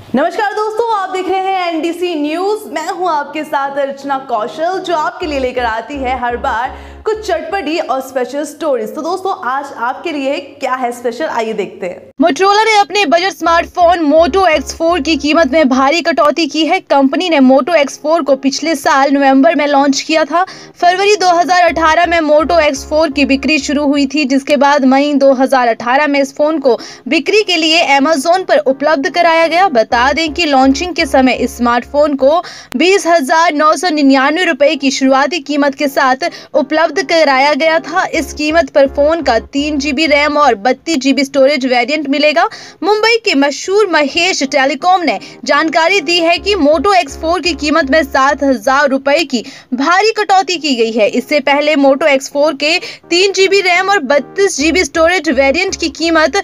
नमस्कार दोस्तों, आप देख रहे हैं एनडीसी न्यूज। मैं हूं आपके साथ अर्चना कौशल, जो आपके लिए लेकर आती है हर बार कुछ चटपटी और स्पेशल स्टोरीज। तो दोस्तों, आज आपके लिए क्या है स्पेशल, आइए देखते हैं। मोटोरोला ने अपने बजट स्मार्टफोन मोटो X4 की कीमत में भारी कटौती की है। कंपनी ने मोटो X4 को पिछले साल नवंबर में लॉन्च किया था। फरवरी 2018 में मोटो X4 की बिक्री शुरू हुई थी, जिसके बाद मई 2018 में इस फोन को बिक्री के लिए अमेज़न पर उपलब्ध कराया गया। बता दें कि लॉन्चिंग के समय इस स्मार्टफोन को 20,999 रुपए की शुरुआती कीमत के साथ उपलब्ध कराया गया था। इस कीमत पर फोन का 3 GB रैम और 32 GB स्टोरेज वेरिएंट मिलेगा। मुंबई के मशहूर महेश टेलीकॉम ने जानकारी दी है कि मोटो X4 की कीमत में 7,000 रुपए की भारी कटौती की गई है। इससे पहले मोटो X4 के 3 GB रैम और 32 GB स्टोरेज वेरिएंट की कीमत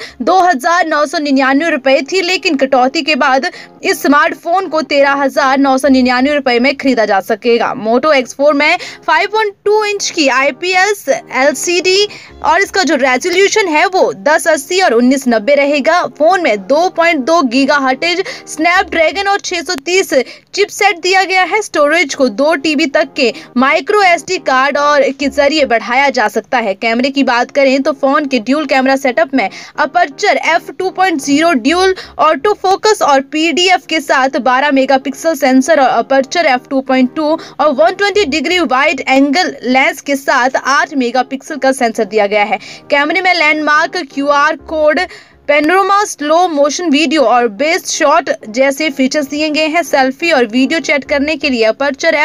2,999 रुपए थी, लेकिन कटौती के बाद इस स्मार्टफोन को 13,999 रुपए में खरीदा जा सकेगा। मोटो X4 में 5.2 इंच की IPS LCD और इसका जो रेजोल्यूशन है वो 1080 और 1990 रहेगा। फोन में 2.2 गीगाहर्ट्ज स्नैपड्रैगन और 630 चिपसेट दिया गया है। स्टोरेज को 2 TB तक के माइक्रो SD कार्ड और के जरिए बढ़ाया जा सकता है। कैमरे की बात करें तो फोन के ड्यूल कैमरा सेटअप में aperture f2.0 dual auto focus और PDF के साथ 12 मेगापिक्सल सेंसर और अपर्चर f2.2 और 120 डिग्री वाइड एंगल लेंस के साथ 8 मेगापिक्सल का सेंसर दिया गया है। कैमरे में landmark, QR code, panorama, slow motion video और बेस्ट शॉट जैसे फीचर्स दिए गए हैं। सेल्फी और वीडियो चैट करने के लिए अपर्चर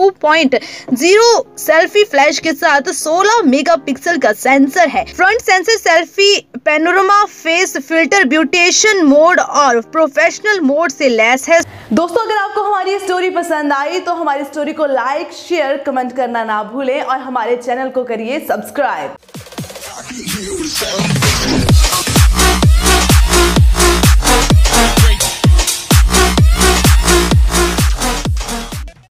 f2.0 सेल्फी फ्लैश के साथ 16 मेगापिक्सल का सेंसर है। Front sensor selfie, panorama, face filter, ब्यूटेशन मोड और प्रोफेशनल मोड से लैस है। दोस्तों, अगर आपको हमारी स्टोरी पसंद आई तो हमारी स्टोरी को लाइक, शेयर, कमेंट करना ना भूलें और हमारे चैनल को करिए सब्सक्राइब।